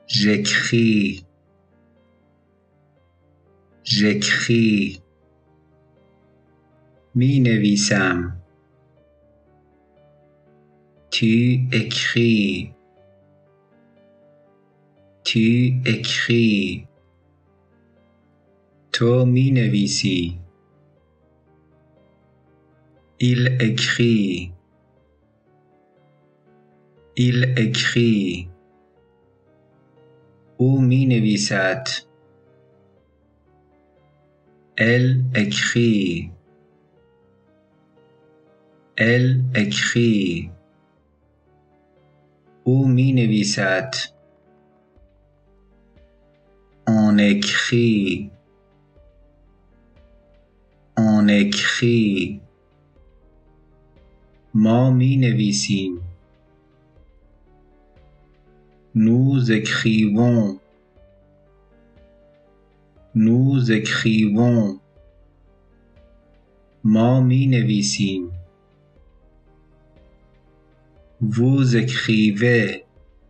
j'écris, j'écris. می نویسم. tu écris, tu écris. تو می نویسی. il écrit, il écrit. او می نویسد. elle écrit, elle écrit. او می نویسد. on écrit, on écrit. ما می نویسیم. nous écrivons, nous écrivons. ما می نویسیم. vous écrivez,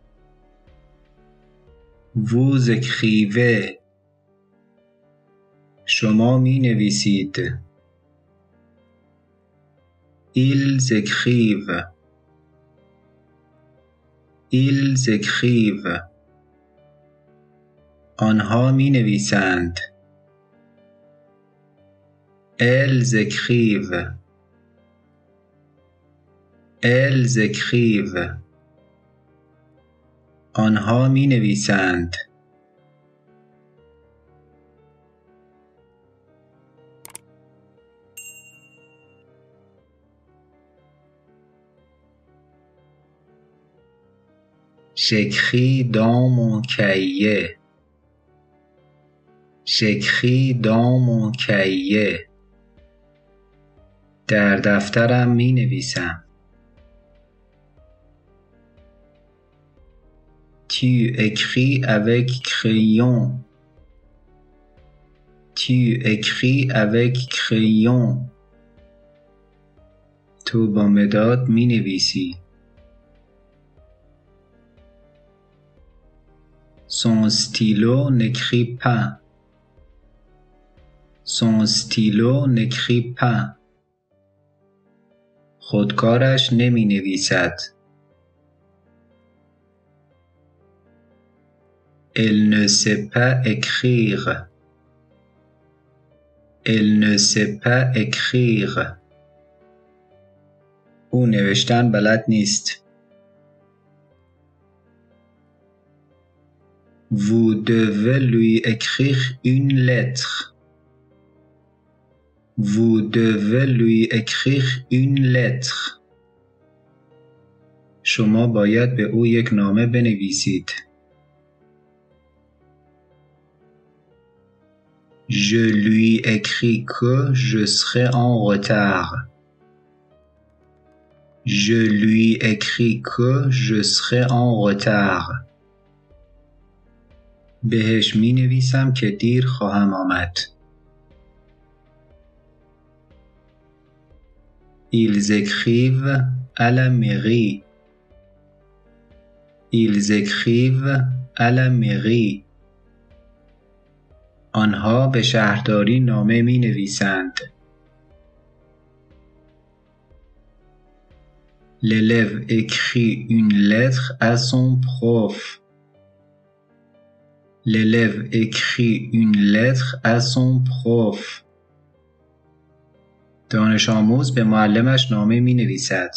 vous écrivez. شما می نویسید. ils écrivent, ils écrivent. آنها می نویسند. elles écrivent, elles écrivent. آنها می نویسند. j'écris dans mon cahier, j'écris dans mon cahier. در دفترم می نویسم. tu écris avec crayon, tu écris avec crayon. تو با مداد می نویسی. son stylo n'écrit pas, son stylo n'écrit pas. خودکارش نمی نویسد. elle ne sait pas écrire, elle ne sait pas écrire. او نوشتن بلد نیست. vous devez lui écrire une lettre, vous devez lui écrire une lettre. شما باید به او یک نامه بنویسید. je lui écris que je serai en retard, je lui écris que je serai en retard. بهش می نویسم که دیر خواهم آمد. ils écrivent à la mairie, ils écrivent à la mairie. آنها به شهرداری نامه می نویسند. l'élève écrit une lettre à son prof, l'élève écrit une lettre à son prof. دانش آموز به معلمش نامه می نویسد.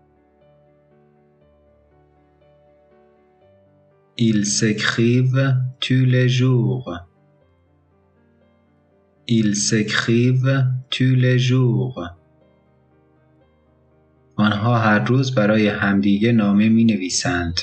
ils s'écrivent tous les jours, ils s'écrivent tous les jours. آنها هر روز برای همدیگه نامه می نویسند.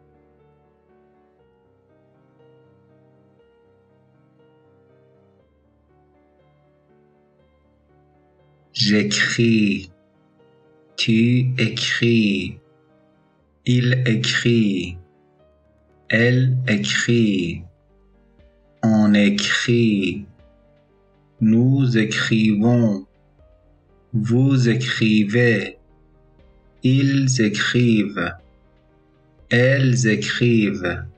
j'écris, tu écris, il écrit, elle écrit, on écrit, nous écrivons, vous écrivez, ils écrivent, elles écrivent.